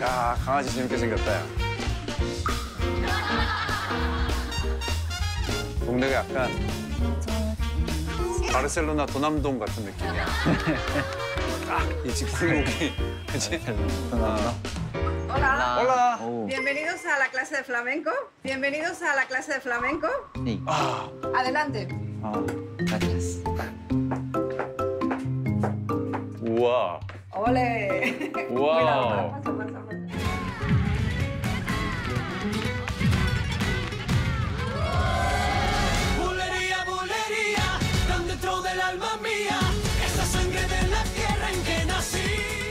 야, 강아지 재밌게 생겼다, 야. 동네가 약간 바르셀로나 도남동 같은 느낌이야. 이 집골목이, 그치? Hola. Hola. Bienvenidos a la clase de flamenco. Bienvenidos a la clase de flamenco. Sí. Adelante. Gracias. 우와. Ole. Wow. Cuidado, pasa, pasa. Bulería, bulería, tan dentro del alma mía, esa sangre de la tierra en que nací.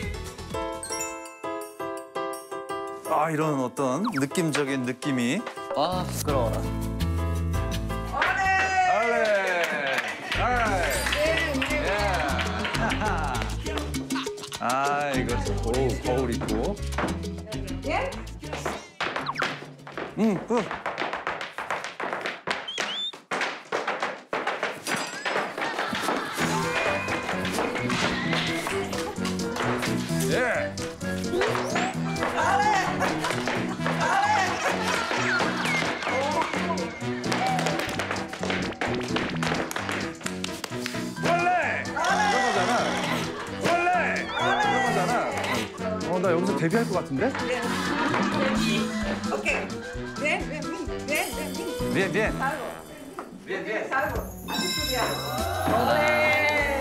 아, 이런 어떤 느낌적인 느낌이. 아, 부끄러워라. Ole. 알레. 알레. Bien, bien. 아, 이거 오, 거울 있고. Bien. 굿. 예. 원래 이런 거잖아. 원래 이런 거잖아. 나 여기서 데뷔할 것 같은데? Ok. Bien, bien, bien, bien, bien. bien, bien. Salgo. Bien, bien. Salgo. Has estudiado. Ole.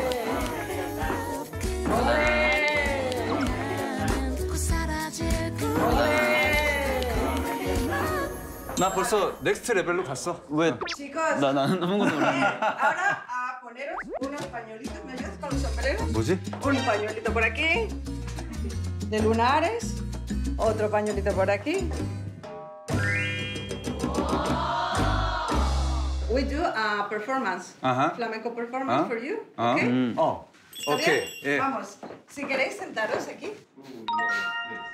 나 벌써 넥스트 레벨로 갔어. 왜? Chicos. 나는 아무것도 몰라. Ahora a poneros unos pañuelitos. ¿Me ayudas con los sombreros? 뭐지? Un pañuelito por aquí, de lunares, otro pañuelito por aquí. We do a performance, Ajá. flamenco performance Ah. for you, 아? ¿ok? 어. ¿Está 오케이. bien? 예. Vamos, si queréis sentaros aquí.